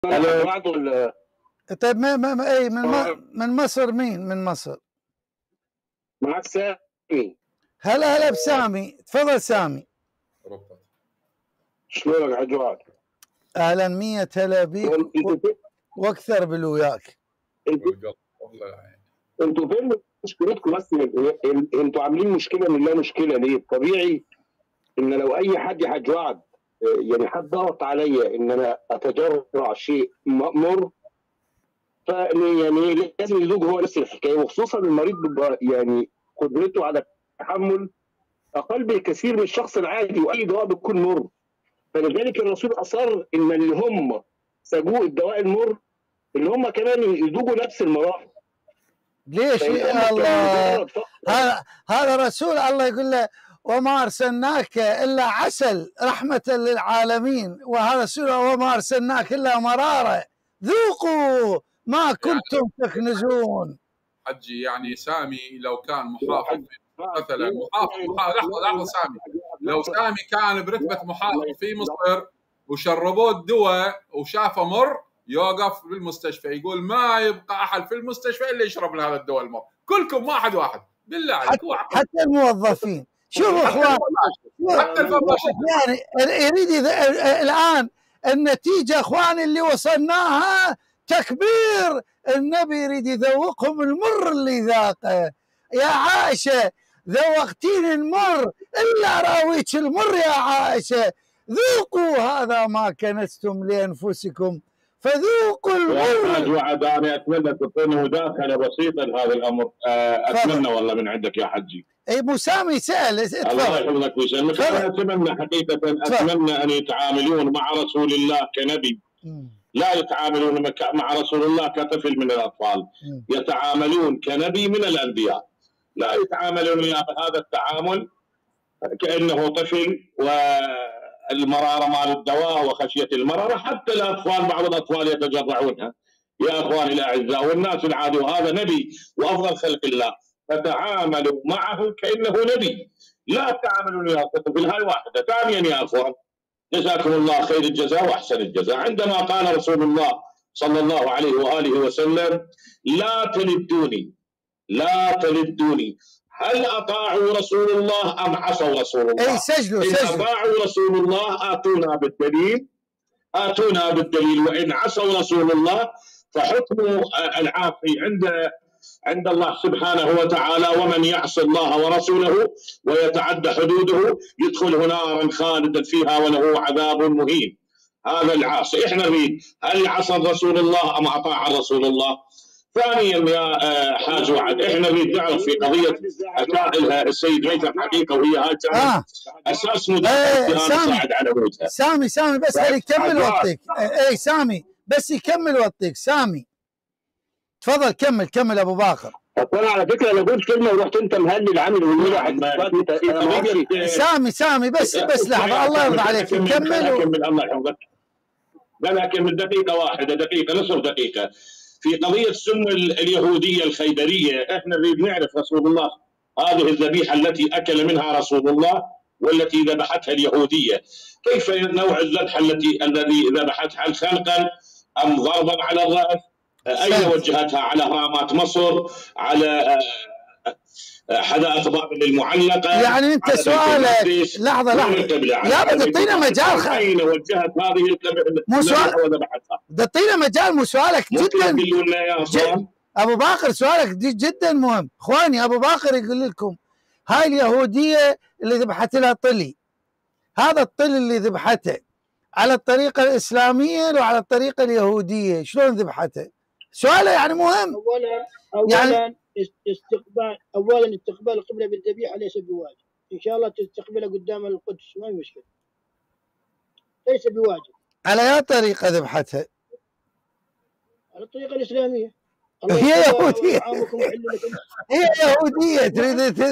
الو. طيب اي من مصر. مين من مصر؟ معك سامي. هلا بسامي، تفضل سامي. شلونك حاج وائل؟ اهلا، 100 هلا بيك واكثر بالوياك. انتوا فين مشكلتكم؟ بس انتوا عاملين مشكله من لا مشكله ليه؟ طبيعي ان لو اي حد يا حاج وائل يعني حد ضغط عليا ان انا اتجرع شيء مر، يعني لازم يذوق هو نفس الحكايه، وخصوصا المريض بيبقى يعني قدرته على التحمل اقل بكثير من الشخص العادي، واي دواء بيكون مر. فلذلك الرسول اصر ان اللي هم سجوه الدواء المر اللي هم كمان يذوقوا نفس المراحل. ليش الله؟ هذا رسول الله يقول له وما ارسلناك الا عسل رحمه للعالمين، وهذا رسول وما ارسلناك الا مراره ذوقوا ما كنتم تكنزون. حجي يعني سامي لو كان محافظ مثلا لحظه سامي، لو سامي كان برتبه محافظ في مصر وشربوه الدواء وشافه مر يوقف بالمستشفى يقول ما يبقى احد في المستشفى الا يشرب هذا الدواء المر، كلكم واحد بالله عليك. حتى الموظفين. شوفوا اخوان، حتى يعني يريد الان النتيجه اخوان اللي وصلناها تكبير. النبي يريد يذوقهم المر اللي ذاقه. يا عائشه ذوقتين المر الا راويك المر يا عائشه، ذوقوا هذا ما كنستم لانفسكم فذوقوا المر. وعد انا اتمنى تعطيني مداخله بسيطه لهذا الامر. اتمنى والله من عندك يا حجي. اي ابو سامي سال. الله يحفظك ويسلمك. انا اتمنى حقيقه اتمنى ان يتعاملون مع رسول الله كنبي، لا يتعاملون مع رسول الله كطفل من الاطفال، يتعاملون كنبي من الانبياء، لا يتعاملون بهذا التعامل كانه طفل والمراره مال الدواء وخشيه المراره. حتى الاطفال بعض الاطفال يتجرعونها يا اخواني الاعزاء، والناس العادي، وهذا نبي وافضل خلق الله، فتعاملوا معه كانه نبي، لا تعاملوا يا طفل. هاي واحده. ثانيا يا اخوان جزاكم الله خير الجزاء واحسن الجزاء، عندما قال رسول الله صلى الله عليه واله وسلم لا تلدوني لا تلدوني، هل اطاعوا رسول الله ام عصوا رسول الله؟ اي سجلوا ان اطاعوا رسول الله اتونا بالدليل، وان عصوا رسول الله فحكم العاصي عند الله سبحانه وتعالى، ومن يعص الله ورسوله ويتعدى حدوده يدخله نارا خالدا فيها وله عذاب مهين. هذا العاصي. احنا نريد هل عصى رسول الله ام اطاع رسول الله؟ ثانيا يا حاج وعد احنا نريد نعرف في قضيه قائلها السيد ميثم حقيقه، وهي هاي اساس مداخلتي انا صاعد على وجهها. سامي بس خليه يكمل وقتك. اي سامي بس يكمل وقتك. سامي تفضل كمل ابو باقر. انا على فكره انا قلت كلمه ورحت انت مهلل عامل والملح. سامي بس لحظه الله يرضى عليك كمل. الله يحفظك. لا اكمل دقيقه واحده، دقيقه نصف دقيقه. في قضيه سم اليهوديه الخيبريه احنا نريد نعرف رسول الله هذه الذبيحه التي اكل منها رسول الله والتي ذبحتها اليهوديه، كيف نوع الذبحه الذي ذبحتها؟ هل خنقا ام ضربا على الراس؟ أين وجهتها؟ على هرامات مصر، على حدائق بابل المعلقة؟ يعني أنت سؤالك لحظة لا تعطينا مجال. أين وجهت هذه الذبيحة وذبحتها؟ تعطينا مجال. مو سؤالك جدا أبو باقر، سؤالك جدا مهم. إخواني أبو باقر يقول لكم هاي اليهودية اللي ذبحت لها طلي، هذا الطلي اللي ذبحته على الطريقة الإسلامية وعلى الطريقة اليهودية شلون ذبحته؟ سؤاله يعني مهم. اولا استقبال القبله بالذبيحه ليس بواجب، ان شاء الله تستقبلها قدام القدس ما في مشكله، ليس بواجب. على اي طريقه ذبحتها؟ على الطريقه الاسلاميه. هي يهوديه هي يهوديه تريد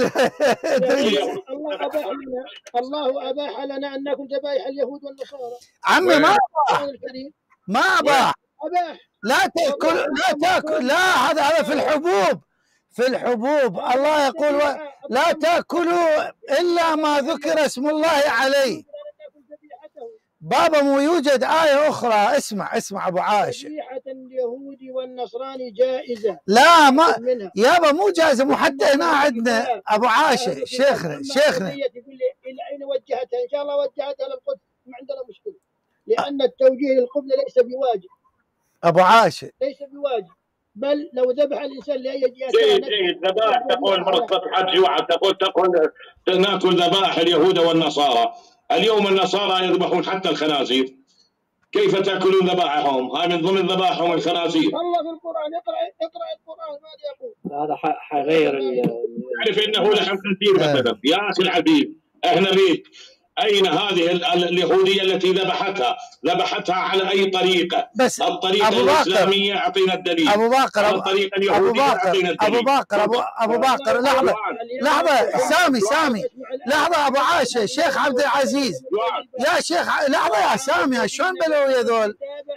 الله اباح لنا ان ناكل ذبائح اليهود والنصارى. عمي ما اباح لا تاكل لا هذا في الحبوب الله يقول لا تاكلوا الا ما ذكر اسم الله عليه. بابا مو يوجد آية أخرى. اسمع أبو عاش. ذبيحة اليهودي والنصراني جائزة. لا ما يابا مو جائزة، مو حتى هنا عندنا أبو عاش شيخنا يقول لي إلى أين وجهتها؟ إن شاء الله وجهتها للقدس، ما عندنا مشكلة، لأن التوجيه للقبلة ليس بواجب. أبو عاش ليس بواجب، بل لو ذبح الإنسان لأي جهة. جيد ذبائح تقول منصة حج وعد، تقول ناكل ذبائح اليهود والنصارى. اليوم النصارى يذبحون حتى الخنازير، كيف تاكلون ذبائحهم؟ هاي من ضمن ذبائحهم الخنازير. الله في القرآن، اقرأ القرآن ماذا يقول. هذا حغير تعرف انه لحم خنزير مثلا. يا اخي الحبيب احنا بيك، أين هذه اليهودية التي ذبحتها على أي طريقة؟ بس الطريقة الإسلامية أعطينا الدليل. أبو باقر الطريقة اليهودية أعطينا الدليل. أبو باقر لحظة سامي لحظة أبو عاشة شيخ عبد العزيز يا شيخ لحظة يا سامي شلون بلوية ذول؟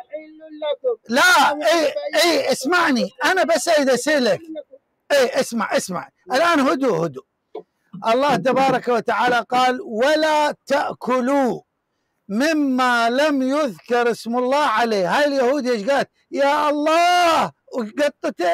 لا اي اسمعني أنا بس أريد أسألك. اي اسمع الآن هدوء. الله تبارك وتعالى قال ولا تأكلوا مما لم يذكر اسم الله عليه. هاي اليهود ايش قالت؟ يا الله وقطته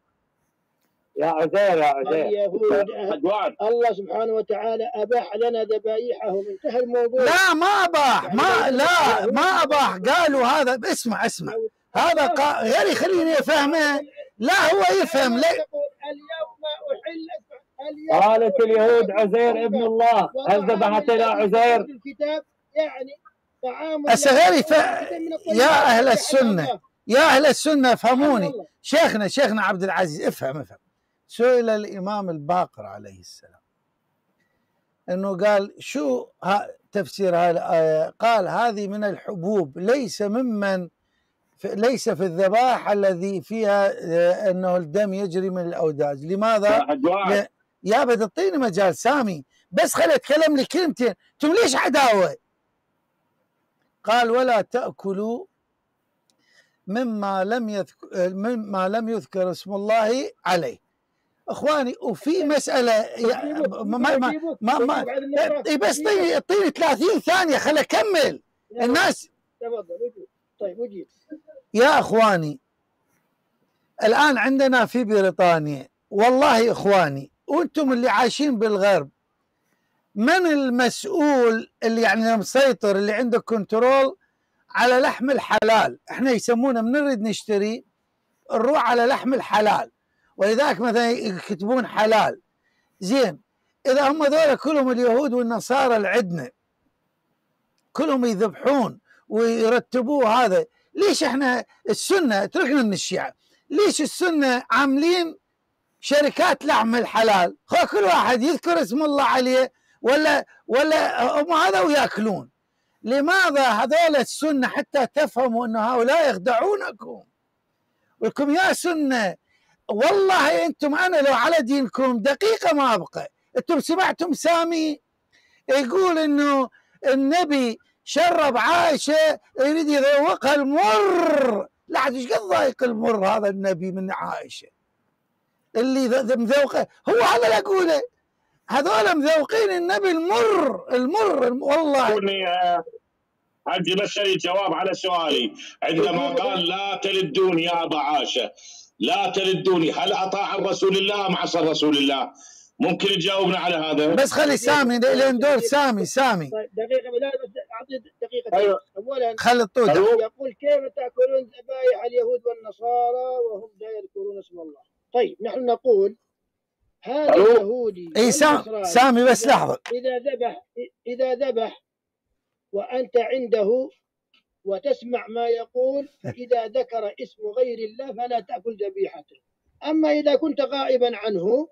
يا عزير اليهود الله سبحانه وتعالى أباح لنا ذبائحهم، انتهى الموضوع. لا ما أباح، ما أباح. قالوا هذا اسمع هذا غير يخليني أفهمه. لا هو يفهم ليه. اليوم أحل قالت اليهود عزير ابن الله، هل ذبحت إلى عزير؟ الكتاب يعني طعام يا أهل السنة افهموني. شيخنا عبد العزيز افهم. سئل الإمام الباقر عليه السلام أنه قال شو تفسير هذه الآية؟ قال هذه من الحبوب، ليس في الذبائح الذي فيها أنه الدم يجري من الأوداج. لماذا؟ يا تعطيني مجال سامي بس خلي اتكلم لي كلمتين، انتم ليش عداوه؟ قال ولا تأكلوا مما لم يذكر اسم الله عليه. اخواني وفي مسألة بس اعطيني 30 ثانية خلي اكمل الناس. تفضل. طيب وجيب يا اخواني الآن عندنا في بريطانيا والله اخواني وانتم اللي عايشين بالغرب، من المسؤول اللي يعني المسيطر اللي عنده كنترول على لحم الحلال؟ احنا يسمونه من نريد نشتري نروح على لحم الحلال، ولذلك مثلا يكتبون حلال. زين اذا هم ذولا كلهم اليهود والنصارى اللي عندنا كلهم يذبحون ويرتبوه هذا، ليش احنا السنة اتركنا من الشيعة، ليش السنة عاملين شركات لحم الحلال؟ كل واحد يذكر اسم الله عليه ولا هم هذا وياكلون. لماذا هذول السنة حتى تفهموا أن هؤلاء يخدعونكم؟ ولكم يا سنة والله أنتم أنا لو على دينكم دقيقة ما أبقى. أنتم سمعتم سامي يقول أنه النبي شرب عائشة يريد يذوقها المر. لا عاد ايش قد ضايق المر هذا النبي من عائشة اللي مذوقه؟ هو هذا اللي اقوله، هذول مذوقين النبي المر والله. عندي بس جواب على سؤالي عندما قال لا تلدوني يا أبا عاشة، لا تلدوني، هل أطاع رسول الله أم عصى رسول الله؟ ممكن تجاوبنا على هذا؟ بس خلي سامي لين دور سامي. طيب دقيقة لا بس أعطي دقيقة. أيوة. أولا خلي الطودة يقول كيف تأكلون ذبائح اليهود والنصارى وهم لا يذكرون اسم الله؟ طيب نحن نقول هذا اليهودي اي سامي بس لحظة، إذا ذبح وأنت عنده وتسمع ما يقول، إذا ذكر اسم غير الله فلا تأكل ذبيحته. أما إذا كنت غائبا عنه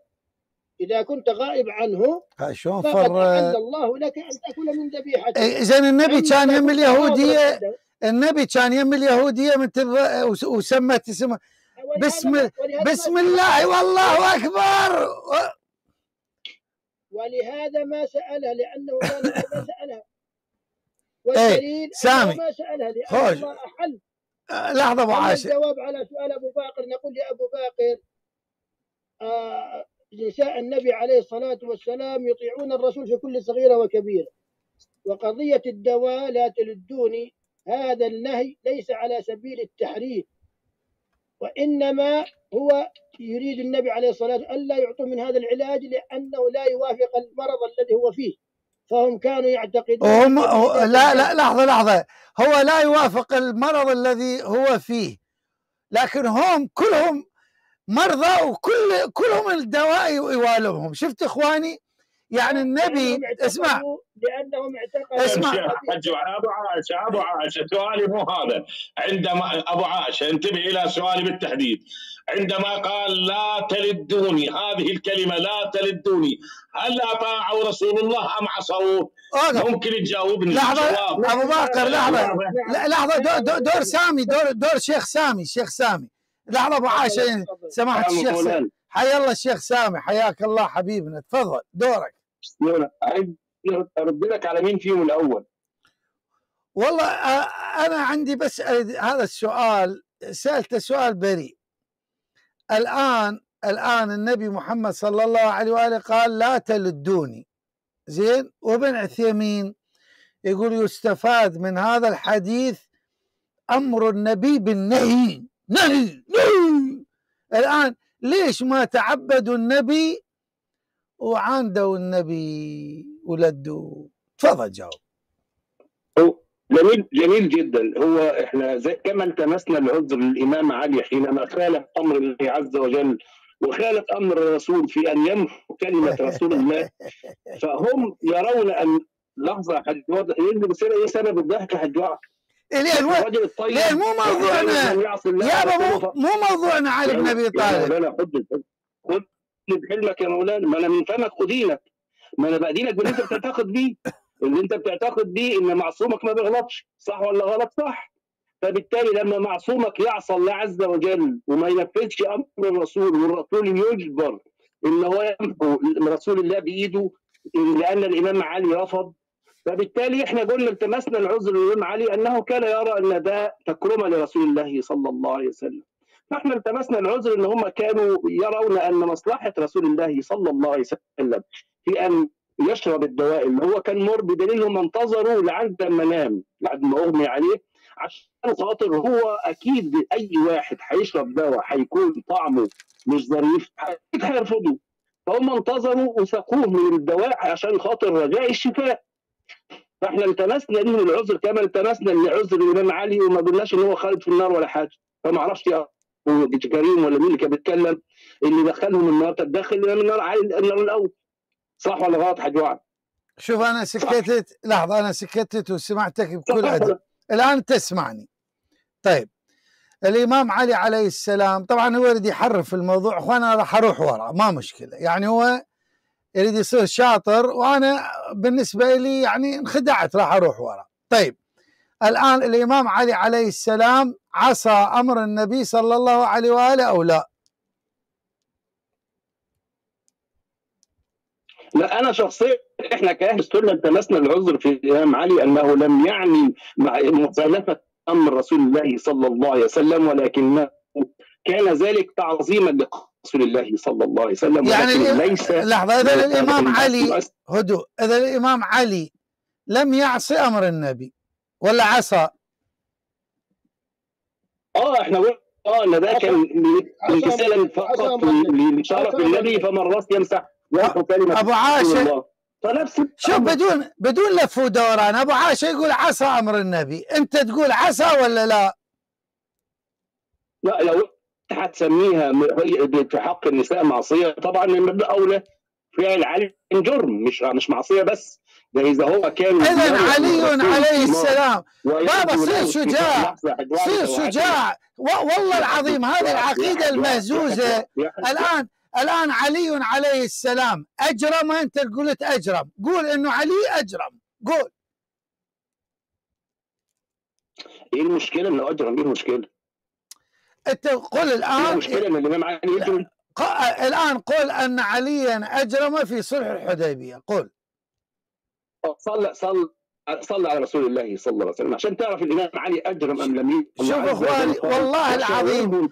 شلون فقد أحل الله لك أن تأكل من ذبيحته. إذن النبي كان يم اليهودية، النبي كان يم اليهودية وسمت اسمه بسم الله والله أكبر. ولهذا ما سألها لأنه كان ما سألها، والدليل سامي ما سألها لأن الله أحل. لحظة أبو عاشر، الجواب على سؤال أبو باقر نقول يا أبو باقر نساء النبي عليه الصلاة والسلام يطيعون الرسول في كل صغيرة وكبيرة، وقضية الدواء لا تلدوني، هذا النهي ليس على سبيل التحريم، وإنما هو يريد النبي عليه الصلاة والسلام ألا يعطوا من هذا العلاج لأنه لا يوافق المرض الذي هو فيه. فهم كانوا يعتقدون لا لحظة، هو لا يوافق المرض الذي هو فيه، لكن هم كلهم مرضى وكلهم الدواء يوالمهم. شفت إخواني؟ يعني النبي اسمع، لأنهم اعتقدوا اسمع أبو عائشة سؤالي مو هذا. عندما أبو عائشة انتبه إلى سؤالي بالتحديد، عندما قال لا تلدوني، هذه الكلمة لا تلدوني، هل أطاعوا رسول الله أم عصوه؟ ممكن تجاوبني؟ لحظة أبو باقر، لحظة دور سامي، دور شيخ سامي. لحظة أبو عائشة، سماحة الشيخ، حيا الله الشيخ سامي، حياك الله حبيبنا، تفضل دورك. أرد لك على مين فيهم الأول؟ والله أنا عندي بس هذا السؤال، سألته سؤال بريء. الآن النبي محمد صلى الله عليه وآله قال لا تلدوني، زين، وابن عثيمين يقول يستفاد من هذا الحديث أمر النبي بالنهي. نهي. الآن ليش ما تعبدوا النبي وعاندوا النبي ولدوا؟ تفضل جاوب. جميل جدا. هو احنا زي كما التمسنا العذر للامام علي حينما خالف امر الله عز وجل وخالف امر الرسول في ان يمحو كلمه رسول الله، فهم يرون ان لحظه حد واضح ايه سبب الضحك يا حد واضح؟ الرجل الطيب ليه مو موضوعنا يابا، مو موضوعنا علي بن ابي طالب. خد بحلمك يا مولانا، ما انا من فمك ادينك، ما انا بادينك باللي انت بتعتقد بيه، اللي انت بتعتقد بيه ان معصومك ما بيغلطش، صح ولا غلط؟ صح. فبالتالي لما معصومك يعصى الله عز وجل وما ينفذش امر الرسول، والرسول يجبر ان هو يمحو رسول الله بايده لان الامام علي رفض، فبالتالي احنا قلنا التمسنا العذر للامام علي انه كان يرى ان ده تكرمه لرسول الله صلى الله عليه وسلم. فاحنا التمسنا العذر ان هم كانوا يرون ان مصلحه رسول الله صلى الله عليه وسلم في ان يشرب الدواء اللي هو كان مر، بدليل هم انتظروا لعند ما نام، لعند ما اغمي عليه، عشان خاطر هو اكيد اي واحد هيشرب دواء هيكون طعمه مش ظريف اكيد هيرفضه، فهم انتظروا وسقوه من الدواء عشان خاطر رجاء الشفاء. فاحنا التمسنا لهم العذر كما التمسنا لعذر الامام علي، وما قلناش ان هو خالد في النار ولا حاجه. فما اعرفش كريم ولا مين اللي كان بيتكلم اللي دخلهم النار، تدخل الامام النار علي النار الاول، صح ولا غلط حاج وعد؟ شوف انا سكتت، لحظه انا سكتت وسمعتك بكل ادب، الان تسمعني. طيب الامام علي عليه السلام طبعا هو يريد يحرف الموضوع، اخوان انا راح اروح ورا ما مشكله، يعني هو يريد يصير شاطر وانا بالنسبه لي يعني انخدعت راح اروح ورا. طيب الان الامام علي عليه السلام عصى امر النبي صلى الله عليه واله او لا؟ لا انا شخصيا احنا كاهل السنه التمسنا العذر في الامام علي انه لم يعني مخالفه امر رسول الله صلى الله عليه وسلم، ولكنه كان ذلك تعظيما لرسول الله صلى الله عليه وسلم. يعني ليس لحظه، اذا الامام علي هدوء، اذا الامام علي لم يعصي امر النبي ولا عصى؟ احنا ان ده كان امتثالا فقط لشرف النبي، فمن راس يمسح ابو عاشر شوف بدون لف ودوران، ابو عاشر يقول عصى امر النبي، انت تقول عصى ولا لا؟ لا لو هتسميها في حق النساء معصيه طبعا من باب اولى فعل علي جرم مش معصيه بس، ده اذا هو كان اذا علي عليه السلام بابا صير شجاع، صير شجاع والله العظيم، هذه العقيده المهزوزه. الان علي عليه السلام اجرم، انت قلت اجرم، قول انه علي اجرم، قول ايه المشكله انه اجرم؟ ايه المشكله؟ انت قل الان ايه المشكله ان الامام علي يجرم؟ الان قل ان عليا اجرم في صلح الحديبيه، قل صلى على رسول الله صلى الله عليه وسلم عشان تعرف الامام علي اجرم ام لم يجرم. شوف اخواني والله العظيم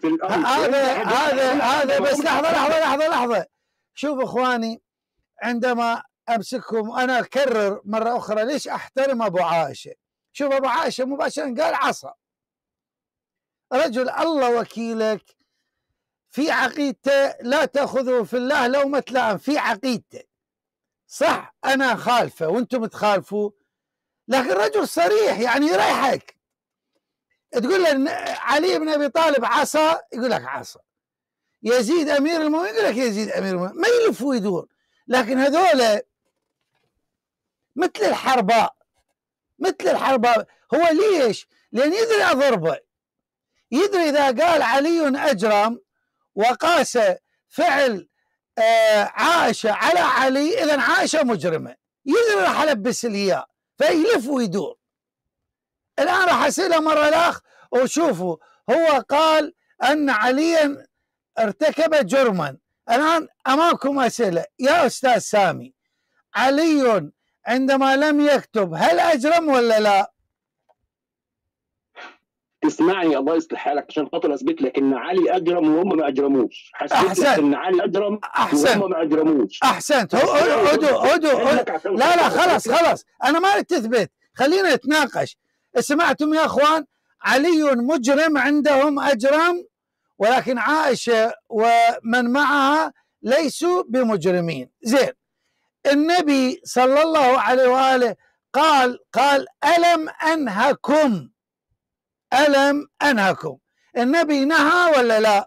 هذا بس لحظه، شوف اخواني، عندما امسكهم انا اكرر مره اخرى ليش احترم ابو عائشه. شوف ابو عائشه مباشره قال عصا. رجل الله وكيلك في عقيدته لا تاخذوا في الله لومة لائم، في عقيدته صح انا خالفه وانتم تخالفوا، لكن رجل صريح يعني يريحك. تقول له علي بن ابي طالب عصا يقول لك عصا، يزيد امير المؤمنين يقول لك يزيد امير المؤمنين، ما يلف ويدور. لكن هذول مثل الحرباء، مثل الحرباء. هو ليش؟ لان يدري اضربه، يدري اذا قال علي اجرم وقاس فعل عائشه على علي اذا عائشه مجرمه، يدري راح البس الياء فيلف ويدور. الان راح اسئله مره الاخ وشوفوا هو قال ان عليا ارتكب جرما. الان امامكم اسئله يا استاذ سامي، علي عندما لم يكتب هل اجرم ولا لا؟ تسمعني الله يصلح حالك عشان خاطر اثبت لك ان علي اجرم وهم ما اجرموش. احسنت ان علي اجرم وهم ما اجرموش. احسنت. هدوء لا خلاص انا ما اريد تثبت، خلينا نتناقش. سمعتم يا اخوان؟ علي مجرم عندهم اجرم، ولكن عائشه ومن معها ليسوا بمجرمين. زين، النبي صلى الله عليه واله قال ألم أنهكم. النبي نهى ولا لا؟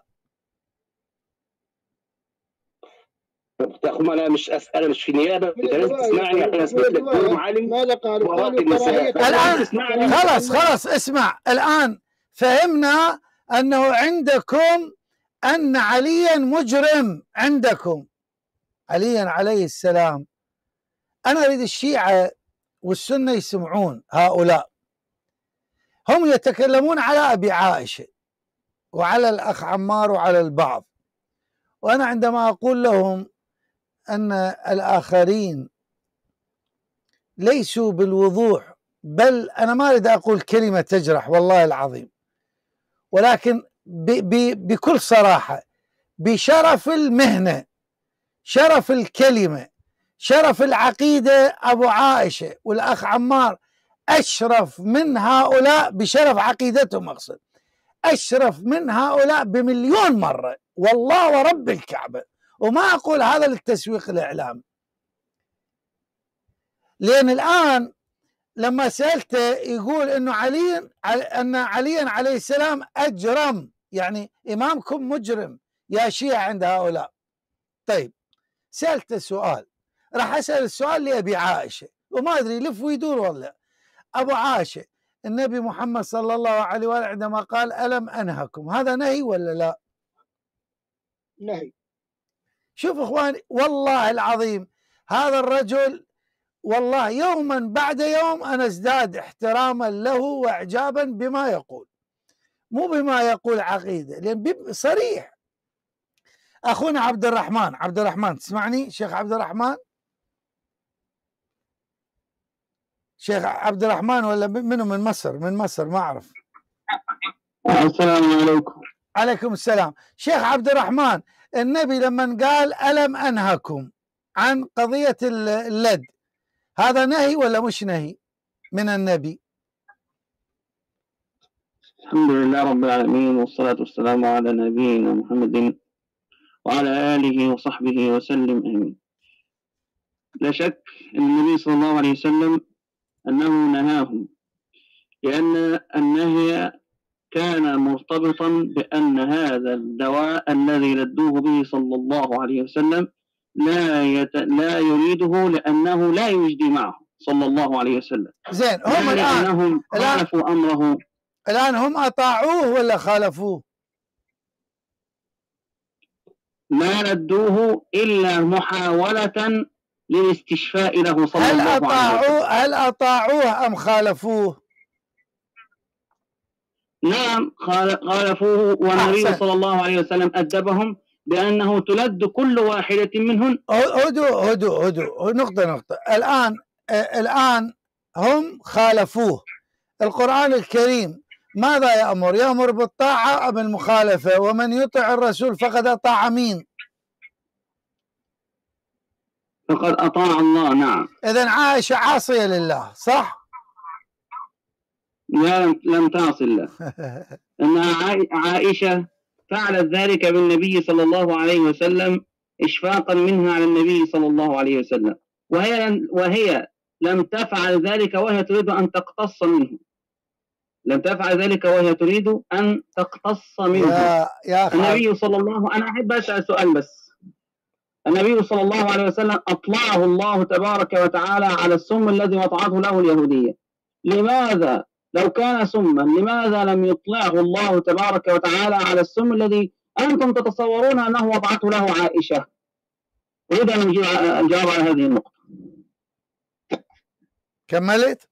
انا مش في نيابه، انت لازم تسمعني عشان اثبت لك دور معلم. ماذا قالوا؟ الان خلاص اسمع. الان فهمنا انه عندكم ان عليا مجرم، عندكم عليا عليه السلام. انا اريد الشيعه والسنه يسمعون، هؤلاء هم يتكلمون على ابي عائشه وعلى الاخ عمار وعلى البعض، وانا عندما اقول لهم ان الاخرين ليسوا بالوضوح، بل انا ما اريد اقول كلمه تجرح والله العظيم، ولكن بكل صراحه بشرف المهنه، شرف الكلمه، شرف العقيده، ابو عائشه والاخ عمار أشرف من هؤلاء بشرف عقيدتهم، أقصد أشرف من هؤلاء بمليون مرة والله ورب الكعبة. وما أقول هذا للتسويق الإعلامي، لأن الآن لما سألته يقول أن عليا عليه السلام أجرم، يعني إمامكم مجرم يا شيعة عند هؤلاء. طيب سألته سؤال، راح أسأل السؤال لأبي عائشة وما أدري يلف ويدور ولا. أبو عائشة، النبي محمد صلى الله عليه وآله عندما قال ألم أنهكم، هذا نهي ولا لا؟ نهي. شوف إخواني والله العظيم هذا الرجل والله يوما بعد يوم أنا ازداد احتراما له وإعجابا بما يقول، مو بما يقول عقيدة، لأن صريح. أخونا عبد الرحمن تسمعني شيخ عبد الرحمن؟ شيخ عبد الرحمن ولا منه؟ من مصر ما أعرف. السلام عليكم. عليكم السلام. شيخ عبد الرحمن، النبي لما قال ألم أنهكم عن قضية اللد، هذا نهي ولا مش نهي من النبي؟ الحمد لله رب العالمين، والصلاة والسلام على نبينا محمد وعلى آله وصحبه وسلم آمين. لا شك أن النبي صلى الله عليه وسلم أنه نهاهم، لأن النهي كان مرتبطا بأن هذا الدواء الذي لدوه به صلى الله عليه وسلم لا يريده، لأنه لا يجدي معه صلى الله عليه وسلم. زين، هم الآن خالفوا أمره. الآن هم أطاعوه ولا خالفوه؟ ما لدوه إلا محاولة للاستشفاء له صلى الله عليه وسلم. هل أطاعوه أم خالفوه؟ نعم خالفوه، والنبي صلى الله عليه وسلم أدبهم بأنه تلد كل واحدة منهن. هدوء نقطة. الآن هم خالفوه. القرآن الكريم ماذا يأمر؟ يأمر بالطاعة أم المخالفة؟ ومن يطع الرسول فقد أطاع مين؟ فقد أطاع الله. نعم. إذن عائشة عاصية لله صح؟ لم تعصي الله. أن عائشة فعلت ذلك بالنبي صلى الله عليه وسلم إشفاقا منها على النبي صلى الله عليه وسلم، وهي لم تفعل ذلك وهي تريد أن تقتص منه. لم تفعل ذلك وهي تريد أن تقتص منه. يا النبي صلى الله، أنا أحب أسأل سؤال بس. النبي صلى الله عليه وسلم أطلعه الله تبارك وتعالى على السم الذي وضعته له اليهودية. لماذا لو كان سما لماذا لم يطلعه الله تبارك وتعالى على السم الذي أنتم تتصورون أنه وضعته له عائشة؟ أريد أن الجواب على هذه النقطة. كملت؟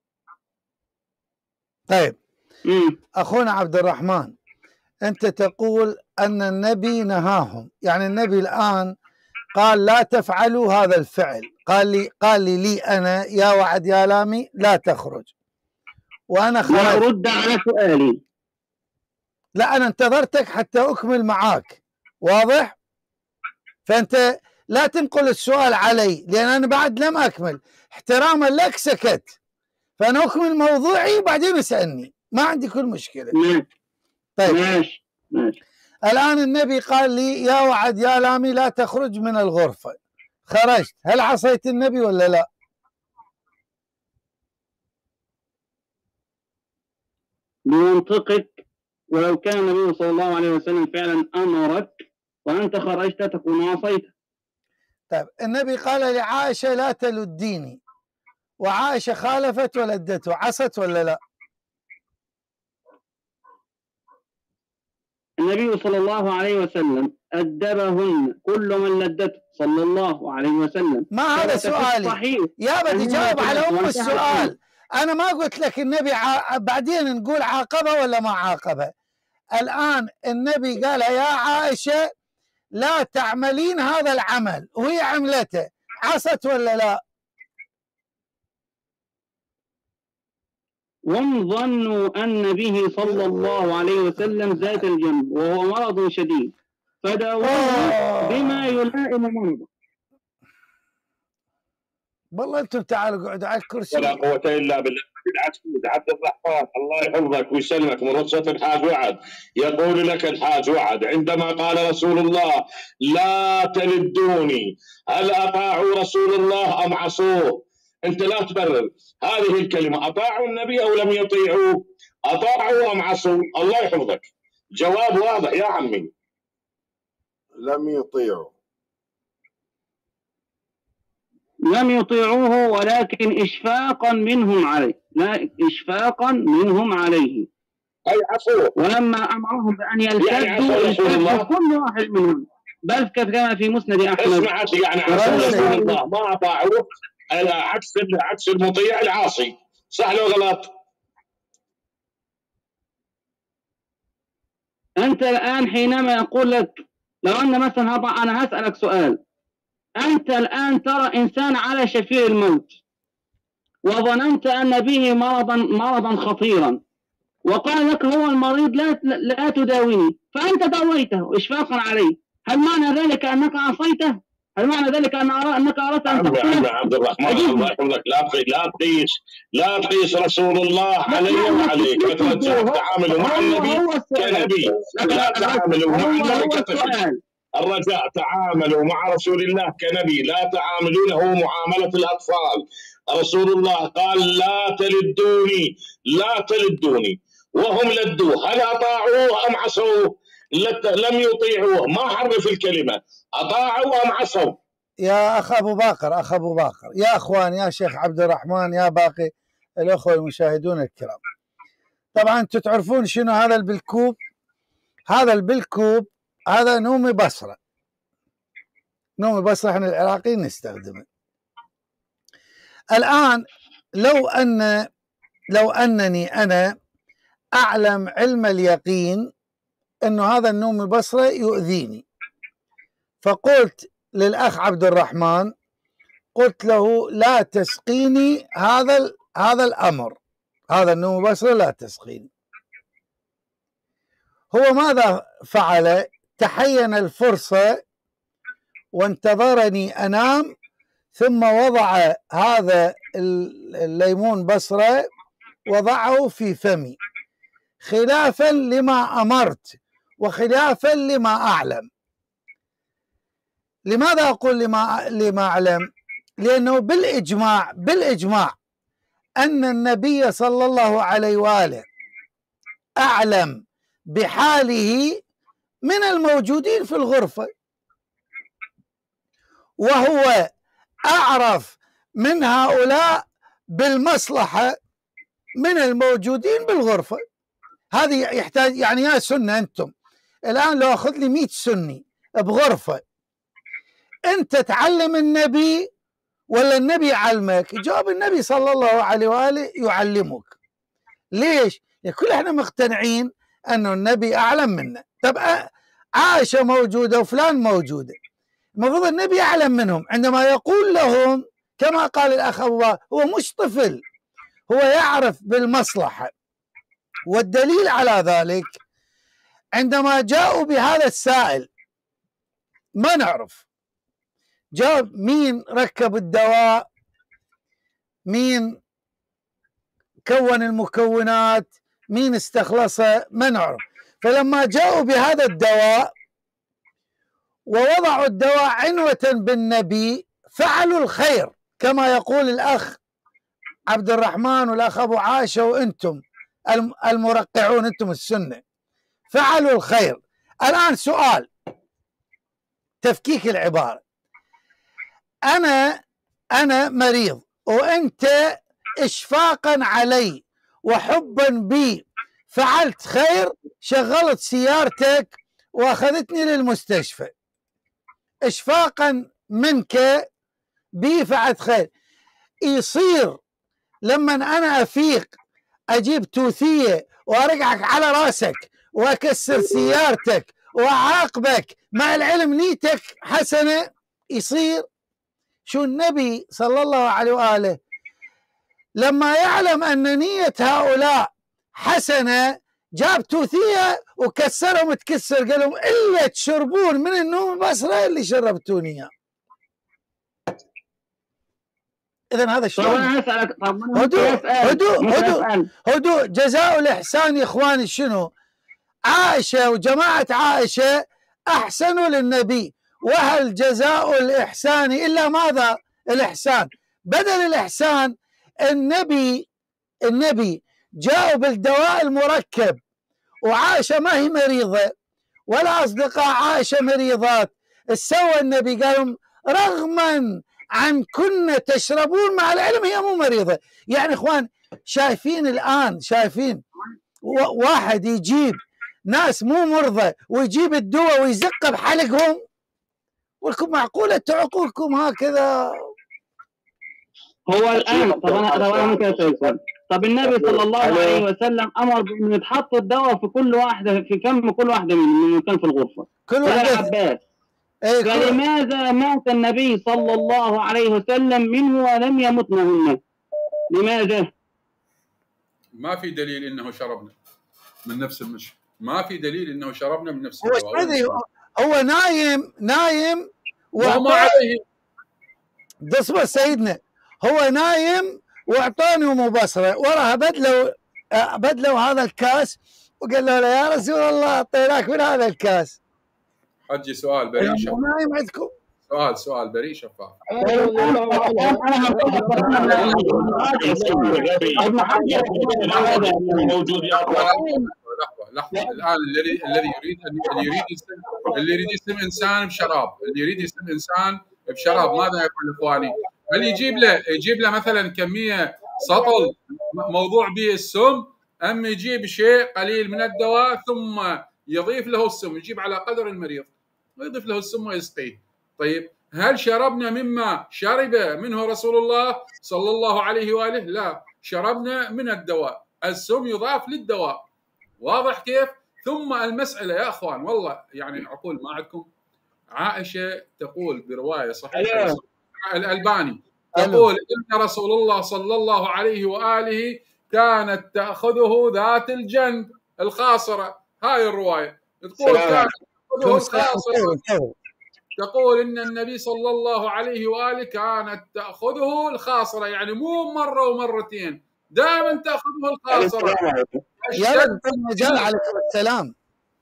طيب أخونا عبد الرحمن، أنت تقول أن النبي نهاهم، يعني النبي الآن قال لا تفعلوا هذا الفعل، قال لي أنا يا وعد يا لامي لا تخرج، وأنا خرجت. لا أرد على سؤالي. لا أنا انتظرتك حتى أكمل معاك، واضح؟ فأنت لا تنقل السؤال علي لأن أنا بعد لم أكمل، احتراما لك سكت، فأنا أكمل موضوعي وبعدين اسألني، ما عندي كل مشكلة. طيب ماشي. الآن النبي قال لي يا وعد يا لامي لا تخرج من الغرفة، خرجت، هل عصيت النبي ولا لا؟ بمنطقك، ولو كان النبي صلى الله عليه وسلم فعلا أمرك وأنت خرجت تكون عصيت. طيب النبي قال لعائشة لا تلديني، وعائشة خالفت ولدته، عصت ولا لا؟ النبي صلى الله عليه وسلم أدبهن كل من لدته صلى الله عليه وسلم. ما هذا سؤالي يا بدي جاوب على السؤال. أنا ما قلت لك النبي بعدين نقول عاقبه ولا ما عاقبه. الآن النبي قال يا عائشة لا تعملين هذا العمل وهي عملته، عصت ولا لا؟ وهم ظنوا أن به صلى الله عليه وسلم ذات الجنب وهو مرض شديد فداووه بما يلائم مرضه. والله انتم تعالوا اقعدوا على الكرسي. ولا قوة الا بالله. عبد الرحمن الله يحفظك ويسلمك، من رصة الحاج وعد يقول لك الحاج وعد عندما قال رسول الله لا تلدوني، هل اطاعوا رسول الله ام عصوه؟ انت لا تبرر هذه الكلمة، اطاعوا النبي او لم يطيعوا؟ اطاعوا ام عصوا؟ الله يحفظك، جواب واضح يا عمي. لم يطيعوا. لم يطيعوه ولكن إشفاقا منهم عليه، لا إشفاقا منهم عليه. أي عصوا. ولما أمرهم بأن يلتدوا كل واحد منهم، بل كما في مسند أحمد. اسمع يعني عصوا رسول الله ما أطاعوه، عكس المطيع العاصي، صح لو غلط؟ أنت الآن حينما يقول لك لو أن مثلا أنا هسألك سؤال، أنت الآن ترى إنسان على شفير الموت وظننت أن به مرضا خطيرا، وقال لك هو المريض لا تداويني، فأنت داويته إشفاقا عليه، هل معنى ذلك أنك عصيته؟ هل معنى ذلك أنك أردت أن تقتله؟ عبد الرحمن الله يحفظك، لا تقيس رسول الله علي وعليك، تعاملوا مع النبي كنبي، لا تعاملوا مع النبي كطفل. الرجاء تعاملوا مع رسول الله كنبي، لا تعاملونه معاملة الأطفال. رسول الله قال لا تلدوني وهم لدوه، هل أطاعوه أم عصوه؟ لم يطيعوه، ما حرف الكلمة، أطاعوا أم عصوا؟ يا أخ أبو باقر، يا أخوان، يا شيخ عبد الرحمن، يا باقي الأخوة المشاهدون الكرام، طبعا أنتم تعرفون شنو هذا البلكوب؟ هذا البلكوب هذا نومي بصرة، احنا العراقيين نستخدمه. الآن لو أنني أنا أعلم علم اليقين أنه هذا النومي بصرة يؤذيني، فقلت للأخ عبد الرحمن، قلت له لا تسقيني هذا الأمر، هذا النومي بصرة لا تسقيني. هو ماذا فعل؟ تحين الفرصة وانتظرني أنام ثم وضع هذا الليمون بصرة وضعه في فمي خلافا لما أمرت وخلافا لما أعلم. لماذا أقول لما أعلم؟ لأنه بالإجماع أن النبي صلى الله عليه وآله أعلم بحاله من الموجودين في الغرفة، وهو أعرف من هؤلاء بالمصلحة من الموجودين بالغرفة. هذه يحتاج يعني يا سنة أنتم الآن لو أخذ لي 100 سني بغرفة، أنت تعلم النبي ولا النبي يعلمك؟ جواب النبي صلى الله عليه وآله يعلمك. ليش؟ كل احنا مقتنعين أنه النبي أعلم منا. طب عائشة موجودة وفلان موجودة، المفروض النبي يعلم منهم. عندما يقول لهم كما قال الأخ أبو بكر، هو مش طفل، هو يعرف بالمصلحة. والدليل على ذلك عندما جاءوا بهذا السائل ما نعرف جاب مين ركب الدواء، مين كون المكونات، مين استخلصه، ما نعرف. فلما جاءوا بهذا الدواء ووضعوا الدواء عنوة بالنبي فعلوا الخير كما يقول الأخ عبد الرحمن والأخ أبو عائشة وأنتم المرقعون، أنتم السنة، فعلوا الخير. الآن سؤال تفكيك العبارة، أنا مريض وأنت إشفاقا علي وحبا بي فعلت خير، شغلت سيارتك وأخذتني للمستشفى، إشفاقا منك بي فعلت خير. يصير لما أنا أفيق أجيب توثية وأرقعك على راسك وأكسر سيارتك وأعاقبك مع العلم نيتك حسنة؟ يصير؟ شو النبي صلى الله عليه وآله لما يعلم أن نية هؤلاء حسنة جاب توثية وكسرهم تكسر، قال لهم إلا تشربون من النوم البصرة اللي شربتوني إياه. إذن هذا شلون؟ هدوء. جزاء الإحسان يا إخواني شنو؟ عائشة وجماعة عائشة أحسنوا للنبي، وهل جزاء الإحسان إلا ماذا؟ الإحسان. بدل الإحسان النبي جاءوا بالدواء المركب، وعائشة ما هي مريضة ولا أصدقاء عائشة مريضات. سوى النبي قالوا رغما عن كنا تشربون، مع العلم هي مو مريضة. يعني إخوان شايفين الآن، شايفين واحد يجيب ناس مو مرضى ويجيب الدواء ويزقه بحلقهم، ولكم معقولة عقولكم هكذا؟ هو الآن طب أنا ممكن أسأل. طب النبي صلى الله عليه وسلم أمر بأن يتحط الدواء في كل واحدة، في فم كل واحدة من كان في الغرفة، كل واحدة. فلماذا مات النبي صلى الله عليه وسلم منه ولم يمت منهن؟ لماذا؟ ما في دليل انه شربنا من نفس المشي، ما في دليل انه شربنا من نفس الدواء. هو نايم وما عليه. اصبر سيدنا، هو نايم واعطاني مبصره، وراها بدلوا هذا الكاس وقال له يا رسول الله اعطيناك من هذا الكاس. حجي سؤال بريء شفاف. نايم عندكم سؤال بريء شفاف. لحظة الآن الذي يريد يسم إنسان بشراب، اللي يريد يسم إنسان بشراب ماذا يفعل إخواني؟ هل يجيب له مثلا كمية سطل موضوع به السم، أم يجيب شيء قليل من الدواء ثم يضيف له السم، يجيب على قدر المريض ويضيف له السم ويسقيه؟ طيب هل شربنا مما شرب منه رسول الله صلى الله عليه وآله؟ لا، شربنا من الدواء، السم يضاف للدواء. واضح كيف؟ ثم المسألة يا أخوان والله يعني عقول ما عندكم. عائشة تقول برواية صحيحة الألباني تقول إن رسول الله صلى الله عليه وآله كانت تأخذه ذات الجنب الخاصرة. هاي الرواية تقول كانت تأخذه الخاصرة. تقول ان النبي صلى الله عليه واله كانت تاخذه الخاصره، يعني مو مره ومرتين، دائما تاخذه الخاصره. عليكم السلام.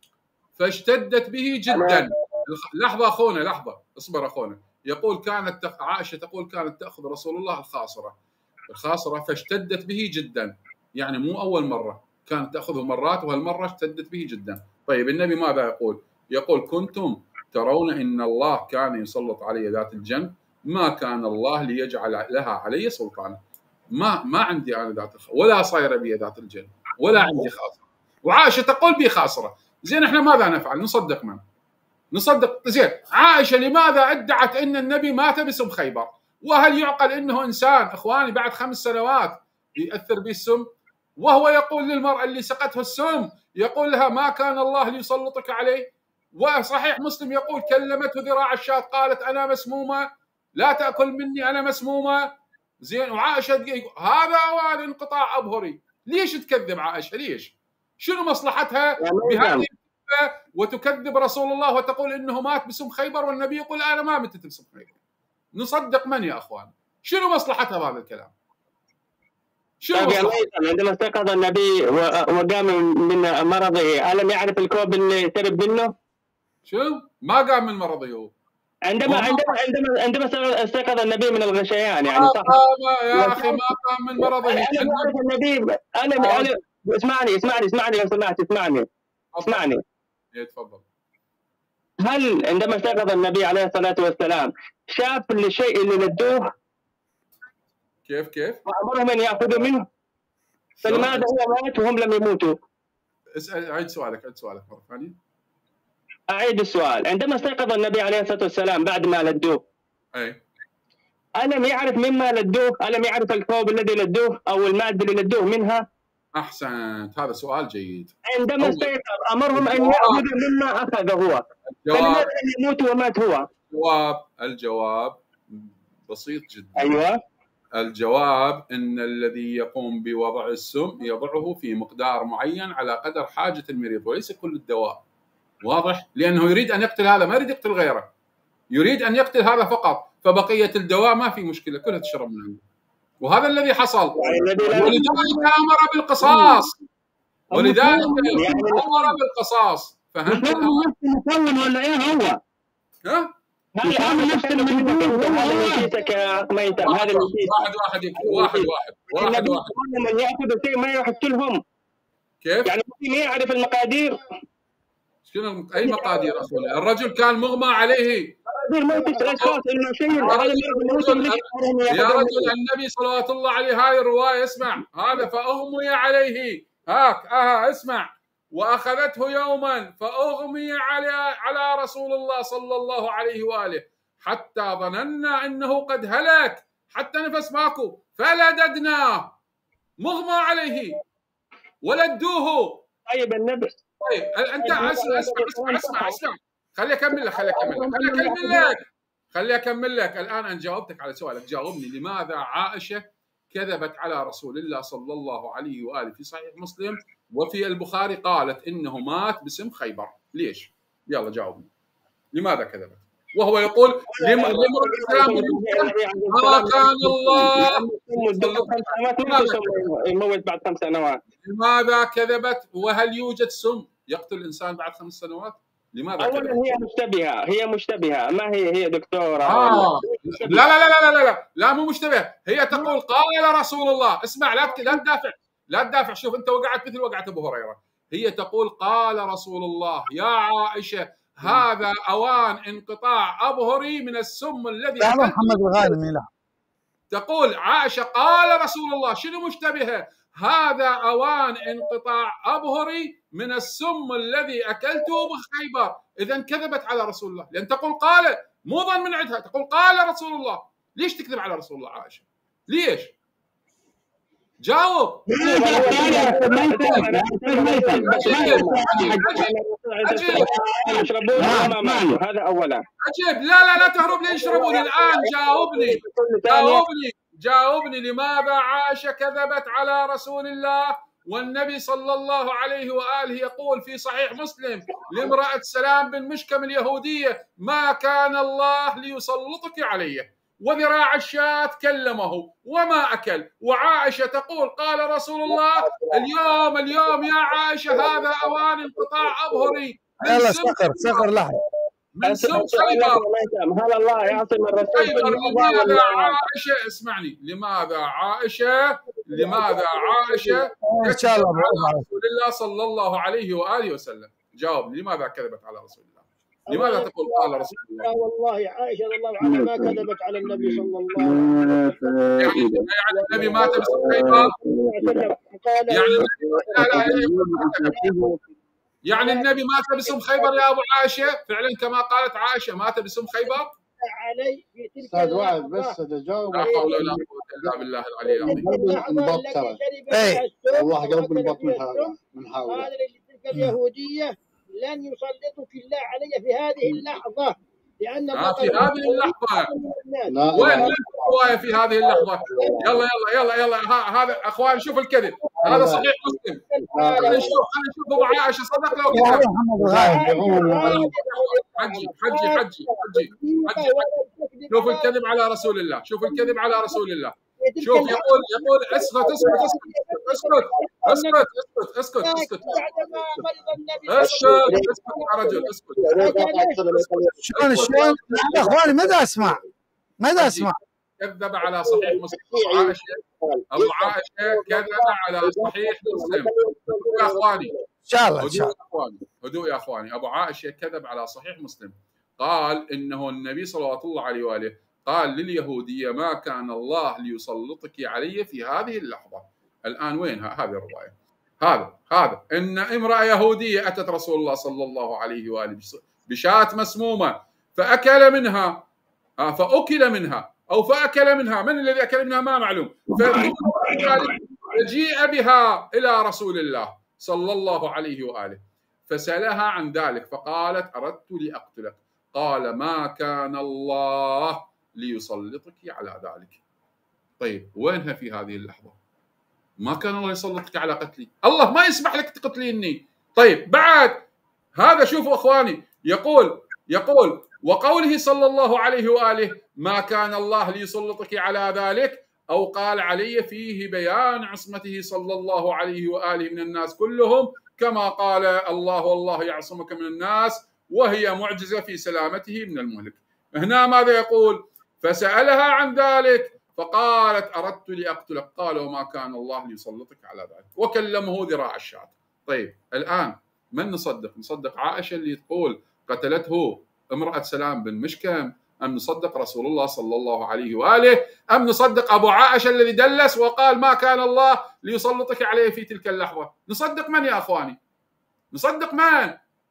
فاشتدت به جدا. لحظه اخونا، لحظه اصبر اخونا. يقول عائشه تقول كانت تاخذ رسول الله الخاصره فاشتدت به جدا، يعني مو اول مره، كانت تاخذه مرات وهالمره اشتدت به جدا. طيب النبي ماذا يقول؟ يقول كنتم ترون ان الله كان يسلط علي ذات الجنب، ما كان الله ليجعل لها علي سلطانا. ما عندي انا ذات ولا صايره بي ذات الجنب ولا عندي خاصره. وعائشه تقول بي خاصره. زين احنا ماذا نفعل؟ نصدق من؟ نصدق. زين عائشه لماذا ادعت ان النبي مات بسم خيبر؟ وهل يعقل انه انسان اخواني بعد 5 سنوات ياثر به السم؟ وهو يقول للمراه اللي سقته السم، يقول لها ما كان الله ليسلطك عليه. وصحيح مسلم يقول كلمته ذراع الشاة قالت انا مسمومه لا تاكل مني انا مسمومه. زين وعائشه هذا اوان انقطاع ابهري. ليش تكذب عائشه؟ ليش؟ شنو مصلحتها بهذه وتكذب رسول الله وتقول انه مات بسم خيبر والنبي يقول انا ما متت بسم خيبر؟ نصدق من يا اخوان؟ شنو مصلحتها بهذا الكلام؟ شنو مصلحتها؟ عندما استيقظ النبي وقام من مرضه الم يعرف الكوب اللي شرب منه؟ شو؟ ما قام من مرضه هو. عندما استيقظ النبي من الغشيان يعني صح؟ يا اخي ما قام من مرضه. انا اسمعني لو سمحت اسمعني. تفضل. هل عندما استيقظ النبي عليه الصلاة والسلام شاف الشيء اللي ندوه؟ كيف؟ وأمرهم أن يأخذوا منه؟ فلماذا هو مات وهم لم يموتوا؟ اسأل، أعيد سؤالك مرة ثانية. أعيد السؤال. عندما استيقظ النبي عليه الصلاة والسلام بعد ما لدوه، ألم يعرف مما لدوه؟ ألم يعرف الكوب الذي لدوه أو المادة اللي لدوه منها؟ أحسنت، هذا سؤال جيد. عندما استيقظ أمرهم أن يأخذوا مما أخذ هو، فلماذا لم يموت ومات هو؟ الجواب بسيط جدا. أيوة. الجواب أن الذي يقوم بوضع السم يضعه في مقدار معين على قدر حاجة المريض وليس كل الدواء. واضح؟ لأنه يريد أن يقتل هذا، ما يريد يقتل غيره، يريد أن يقتل هذا فقط، فبقية الدواء ما في مشكلة كلها تشرب من عنده. وهذا الذي حصل. ولذلك أمر بالقصاص. فهمت؟ المكون ولا إيه هو؟ ها؟ هذا نفس المكون واحد. من يأخذ شيء ما يحصلهم. كيف؟ يعني ما يعرف المقادير. شنو أي مقادير أخوي؟ الرجل كان مغمى عليه. يا رجل النبي صلوات الله عليه، هاي الرواية اسمع، هذا فأغمي عليه اسمع، وأخذته يوما فأغمي على رسول الله صلى الله عليه وآله حتى ظننا أنه قد هلك، حتى نفس ماكو، فلددناه مغمى عليه ولدوه. طيب النبي، طيب انت اسمع خلي اكمل لك. الان انا جاوبتك على سؤالك، جاوبني لماذا عائشه كذبت على رسول الله صلى الله عليه واله في صحيح مسلم وفي البخاري قالت انه مات بسم خيبر؟ ليش؟ يلا جاوبني، لماذا كذبت وهو يقول لمرة السلام ما كان الله يموت بعد 5 سنوات؟ لماذا كذبت؟ وهل يوجد سم يقتل الانسان بعد 5 سنوات؟ لماذا اولا كذبت؟ هي مشتبهه، ما هي دكتوره. لا مو مشتبه، هي تقول قال رسول الله. اسمع، لا تدافع. شوف انت وقعت مثل وقعت ابو هريره. هي تقول قال رسول الله. يا عائشه هذا اوان انقطاع ابهري من السم الذي محمد الغانمي. لا، تقول عائشه قال رسول الله. شنو مشتبهه؟ هذا اوان انقطاع ابهري من السم الذي اكلته بخيبر. اذا كذبت على رسول الله، لان تقول قال، مو ظن من عندها، تقول قال رسول الله. ليش تكذب على رسول الله عائشه؟ ليش؟ جاوب. هذا اولا. عجيب. لا تهرب لي يشربون الان. جاوبني لماذا عائشه كذبت على رسول الله والنبي صلى الله عليه وآله يقول في صحيح مسلم لامرأة سلام بن مشكم اليهودية: ما كان الله ليسلطك عليه، وذراع الشاة كلمه وما أكل. وعائشة تقول: قال رسول الله: اليوم يا عائشة هذا أوان انقطاع أظهري من صقر لحظة من سم خيبر. هل الله يعصم الرسول؟ لماذا عائشة؟ اسمعني، لماذا عائشة إن شاء الله على رسول الله صلى الله عليه وآله وسلم؟ جاوب، لماذا كذبت على رسول الله؟ لماذا تقول قال رسول الله؟ والله عائشة رضي الله عنها ما كذبت على النبي صلى الله عليه وسلم. يعني النبي مات باسم خيبر؟ يعني النبي مات باسم خيبر يا ابو عائشه؟ فعلا كما قالت عائشه مات باسم خيبر؟ علي في تلك استاذ وائل بس تجاوب. لا حول ولا قوه الا بالله العلي العظيم. الله قلب البط من حاول. هذا تلك اليهوديه لن يسلطك الله علي في هذه اللحظه، لأن في هذه اللحظة. وين الرواية في هذه اللحظة؟ يلا هذا أخوان شوف الكذب، هذا صحيح مسلم. خلينا نشوف أبو عائشة صدق لو كذب. حجي شوف الكذب على رسول الله، شوف الكذب على رسول الله. شوف يقول اسكت يا رجل، اسكت. شلون يا اخواني؟ ماذا اسمع؟ كذب على صحيح مسلم. ابو عائشه كذب على صحيح مسلم. يا اخواني ان شاء الله هدوء يا اخواني. ابو عائشه كذب على صحيح مسلم، قال انه النبي صلى الله عليه واله قال لليهوديه: ما كان الله ليسلطك علي في هذه اللحظه. الان وين هذه الروايه؟ هذا ان امراه يهوديه اتت رسول الله صلى الله عليه واله بشاة مسمومه فاكل منها، فاكل منها، من الذي اكل منها ما معلوم. فجيء بها الى رسول الله صلى الله عليه واله فسالها عن ذلك فقالت: اردت لاقتلك. قال: ما كان الله ليسلطك على ذلك. طيب وينها في هذه اللحظة؟ ما كان الله يسلطك على قتلي، الله ما يسمح لك تقتليني. طيب بعد هذا شوفوا اخواني، يقول وقوله صلى الله عليه واله: ما كان الله ليسلطك على ذلك، او قال علي، فيه بيان عصمته صلى الله عليه واله من الناس كلهم، كما قال الله: والله يعصمك من الناس، وهي معجزة في سلامته من المهلك. هنا ماذا يقول؟ فسألها عن ذلك فقالت: أردت لأقتلك. قال: وما كان الله ليسلطك على ذلك، وكلمه ذراع الشاة. طيب الآن من نصدق عائشة اللي تقول قتلته امرأة سلام بن مشكم، أم نصدق رسول الله صلى الله عليه وآله، أم نصدق أبو عائشة الذي دلس وقال ما كان الله ليسلطك عليه في تلك اللحظة؟ نصدق من يا أخواني؟ نصدق من؟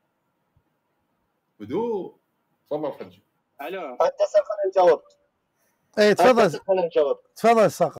هدوء. تفضل حجي. الو خلينا نجاوب. تفضل صقر.